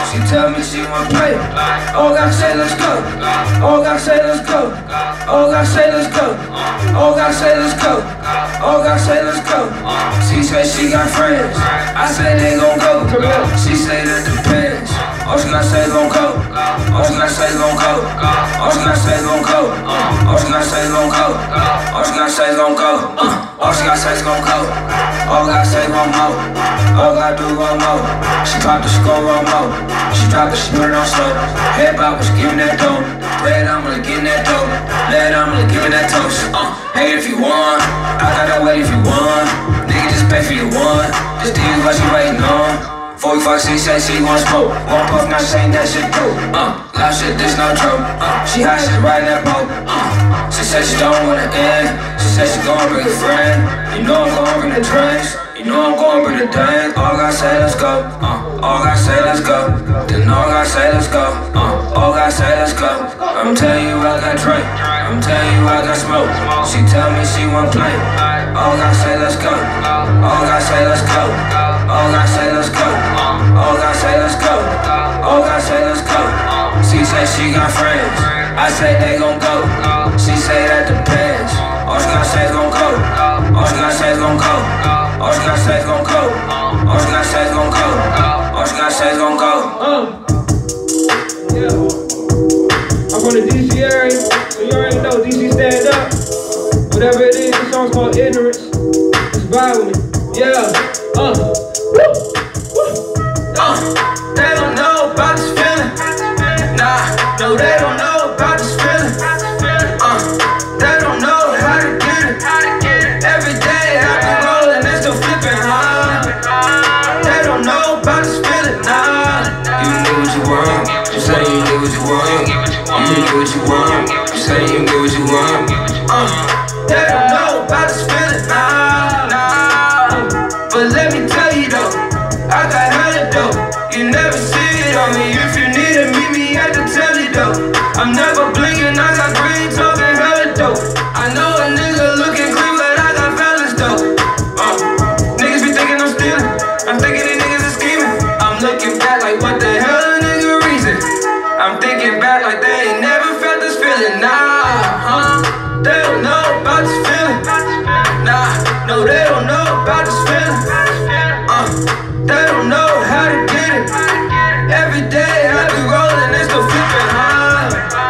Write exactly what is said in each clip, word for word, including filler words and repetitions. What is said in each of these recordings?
She tell me she wanna play. Oh God say let's go. Oh God say let's go. Oh God say let's go. Oh God say let's go. Oh God say let's go. She say she got friends. I say they gon' go. She say that depends. Oh she got say gon' go. Oh she got say gon' go. Oh she got say gon' go. Oh she got say gon' go. Oh she got say gon' go. Oh she got say gon' go. Oh God say gon' mo. Oh God do gon' mo. She dropped the score on mo. She dropped the spirit on slow. Head bop was giving that dope. Red I'm gonna get that dope. Lead I'm gonna give that toast. Uh, hey if you want, I got that way if you want. Nigga just pay for your one. This D is what she waiting on. forty-five, she say she want smoke. One puff, not saying that shit cool. Uh, loud shit, this no true. Uh, she hot shit riding that boat. Uh, she said she don't wanna end. She said she gon' bring a friend. You know I'm gon' bring the drinks. You know I'm gon' bring the dance. All God say let's go. Uh, all God say let's go. Then all God say let's go. Uh, all God say let's go. I'm telling you I got drink. I'm telling you I got smoke. She tell me she want play. All God say let's go. All God say let's go. All God say let's go. All God say let's go. All God say let's go. She say she got friends. I say they gon' go. She say that depends. All she gotta say is gon' go. All she gotta say is gon' go. All she gotta say is gon' go. All she gotta say is gon' go. All she gotta say is gon' go. Um, yeah. I'm from the D C area, so you already know D C stand up. Whatever it is, the song's called Ignorance. Just vibe with me. Yeah. Uh. Woo. Woo. Uh. They don't know about this feeling. Nah, no, they don't know about this feeling. Uh. They don't know how to get it. Every day I be rolling and still flipping high. They don't know about this feeling. Nah. You can get what you want. You say you can get what you want. You can get what you want. You say you can get what you want. Uh. They don't know about this feeling. Nah, nah. But let me tell you though, I got hella dope. You never see it on me. If you need it, meet me at the telly though. I'm never blinking, I got green talking hella dope. I know a nigga looking clean, but I got fellas though. Uh, niggas be thinking I'm stealing. I'm thinking these niggas are scheming. I'm looking back like what the hell a nigga reason. I'm thinking back like they ain't never felt this feeling. Nah, huh? They don't know about this feeling. Nah, no, they don't know about this feeling. Uh, they don't know how to get it. Every day I be rolling and still flipping high.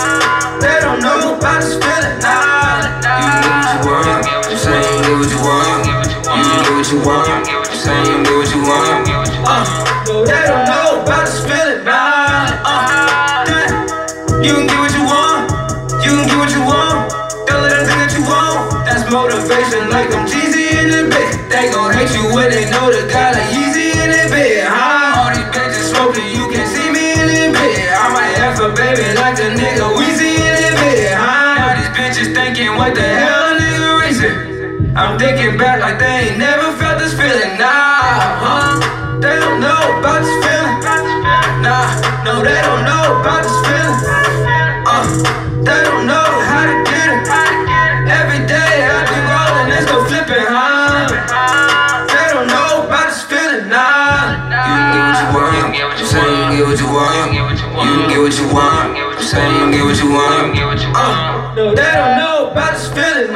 They don't know about this feeling. Nah, you can get what you want. You say you can get what you want. You can get what you want. You say you can get what you want. Uh, no, they don't know about this feeling. Nah, uh, you can get what you want. You can get what you want. Don't let them think that you want. That's motivation like I'm Jeezy in the bed. They gon' hate you when they know the guy like Yeezy in the bed, huh? All these bitches smoking, you can see me in the bed. I might F a baby like the nigga Weezy in the bed, huh? Now these bitches thinking what the hell nigga reason. I'm thinking back like they ain't never felt this feeling, nah, huh? They don't know about this feeling. Nah, no, they don't know about this feeling. Uh, they don't know how to get it. Every day I be rolling and still flipping high. They don't know about this feeling, nah. You can get what you want. You say you can get what you want. You can get what you want. You say you can get what you want. Uh, no, they don't know about this feeling,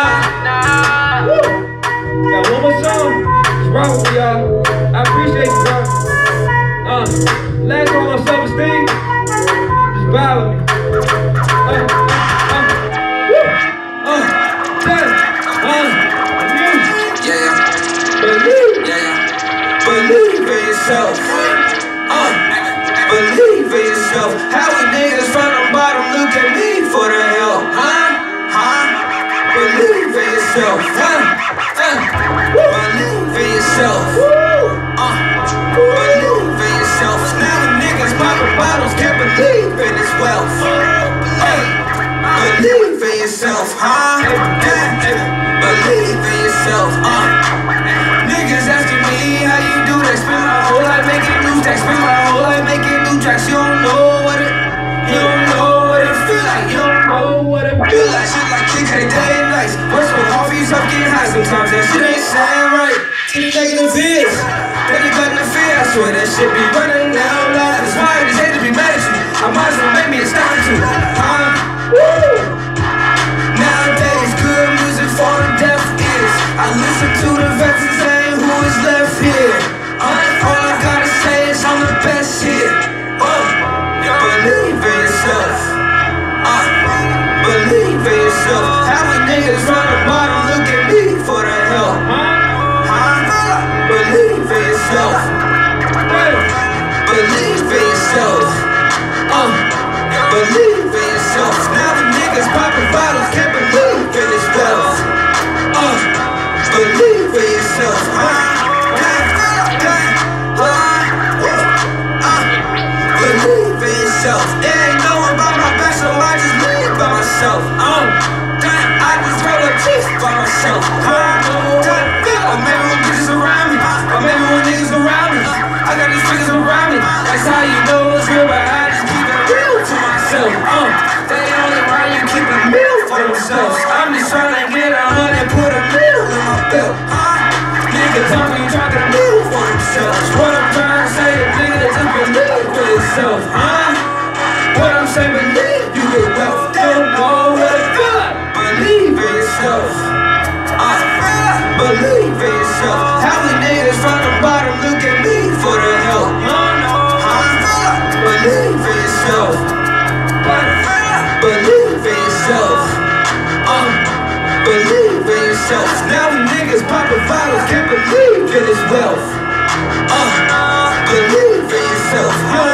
nah. Woo. Got one more song. Just rock with me, y'all. I appreciate you, bro. Uh, last song on Self-Esteem. Just vibe with me. Uh, uh, woo. Uh, ten, one, music. Yeah, yeah. Believe. Yeah, yeah. Believe in yourself. Uh, believe in yourself. How we niggas from the bottom look at me for the help, huh? Huh? Believe in yourself. Huh? Uh, believe in yourself. Uh, believe in yourself. Now the niggas popping bottles can't believe in this wealth. Hey, believe in yourself, huh? Believe in yourself. Uh, niggas asking me how you do that. Spend my whole life making new tracks. Spend my whole life making new tracks. You don't know what it, you don't know what it feel like. You don't know what it feel like. Shit like K K day and nights. Work so hard for you, stop getting high. Sometimes that shit ain't sound right. See the negative is, then you got the fear. I swear that shit be running down loud. That's why believe in yourself. Uh, believe in yourself. Now the niggas popping bottles can't believe in this wealth. Uh, believe in yourself. Uh, Believe in yourself. There ain't no one by my back, so I just live by myself. Oh, damn, I just roll a cheese by myself. Oh, damn, or maybe when bitches around me, or maybe when niggas around me. I got these niggas around me. That's how you know it's real, but I just keep it real to myself. Oh, they only right, you keep a meal for themselves. I'm just trying to get a hundred, put a meal in my belt. Niggas talking, talking a meal for themselves. What I'm trying to say is niggas just believe for yourself, huh? What I'm saying, believe you get wealth. Don't know what it feel like. Believe in yourself. Uh, believe in yourself. How many niggas from the bottom look at me for the help? Huh? Believe in yourself. Believe in yourself. Uh, believe in yourself. Now we niggas popping bottles, can't believe in this wealth. Uh, believe in yourself.